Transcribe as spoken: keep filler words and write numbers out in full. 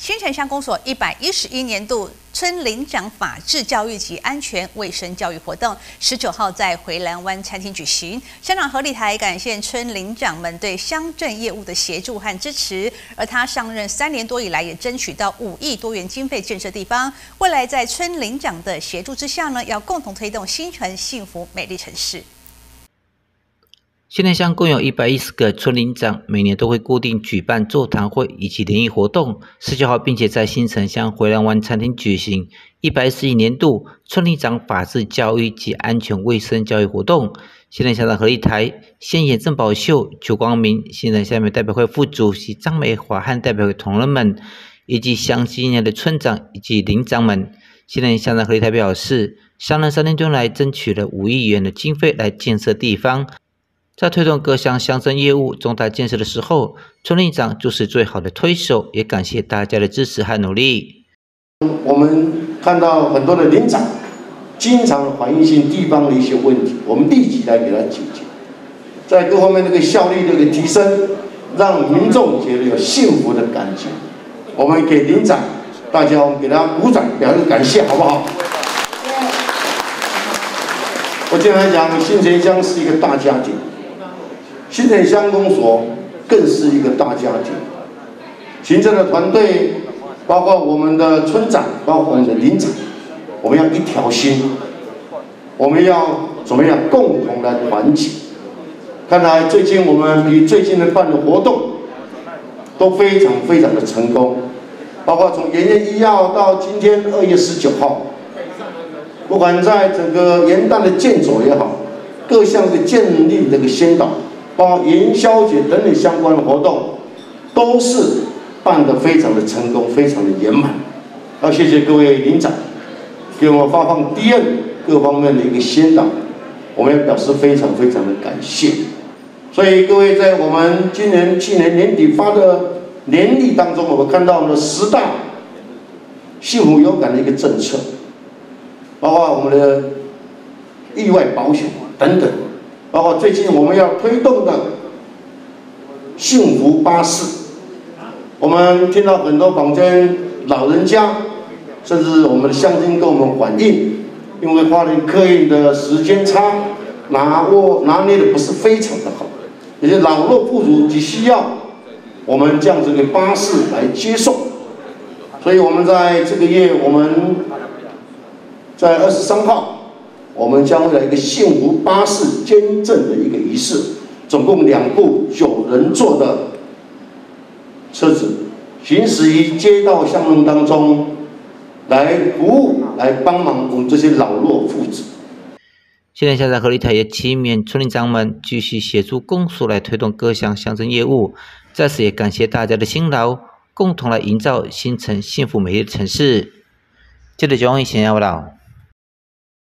新城乡公所一百一十一年度村里长法治教育及安全卫生教育活动，十九号在回蓝湾餐厅举行。乡长何立台感谢村里长们对乡镇业务的协助和支持，而他上任三年多以来，也争取到五亿多元经费建设地方。未来在村里长的协助之下呢，要共同推动新城幸福美丽城市。 新城乡共有一百一十个村里长，每年都会固定举办座谈会以及联谊活动。十九号，并且在新城乡回蓝湾餐厅举行一百一十一年度村里长法治教育及安全卫生教育活动。新城乡长何立台、县爷郑宝秀、邱光明、新城乡民代表会副主席张美华和代表会同仁们，以及乡今年的村长以及邻长们。新城乡长何立台表示，上任三年多来，争取了五亿元的经费来建设地方。 在推动各项乡镇业务重大建设的时候，村里长就是最好的推手，也感谢大家的支持和努力。 我们看到很多的邻长经常反映性地方的一些问题，我们立即来给他解决，在各方面那个效率的一个提升，让民众觉得有幸福的感觉。我们给邻长，大家我们给他鼓掌，表示感谢，好不好？ 我经常讲，新城乡是一个大家庭。 新城乡公所更是一个大家庭，行政的团队，包括我们的村长，包括我们的邻长，我们要一条心，我们要怎么样共同来团结？看来最近我们比最近的办的活动都非常非常的成功，包括从元月一号到今天二月十九号，不管在整个元旦的健走也好，各项的建立这个先导。 包括元宵节等等相关的活动，都是办得非常的成功，非常的圆满。要谢谢各位邻长，给我们发放 D N 各方面的一个先导，我们也表示非常非常的感谢。所以各位在我们今年去年年底发的年历当中，我们看到我们的十大幸福有感的一个政策，包括我们的意外保险等等。 包括最近我们要推动的幸福巴士，我们听到很多坊间老人家，甚至我们的乡亲跟我们反映，因为花莲客运的时间差，拿握拿捏的不是非常的好，有些老弱妇孺只需要我们这样子的巴士来接送，所以我们在这个月，我们在二十三号。 我们将会来一个幸福巴士捐赠的一个仪式，总共两部九人座的车子，行驶于街道巷弄当中，来服务、来帮忙我们这些老弱妇孺。 现在乡长何立台也期勉村里长们继续协助公所来推动各项乡镇业务，在此也感谢大家的辛劳，共同来营造新城幸福美丽的城市。接着，就用以前要到。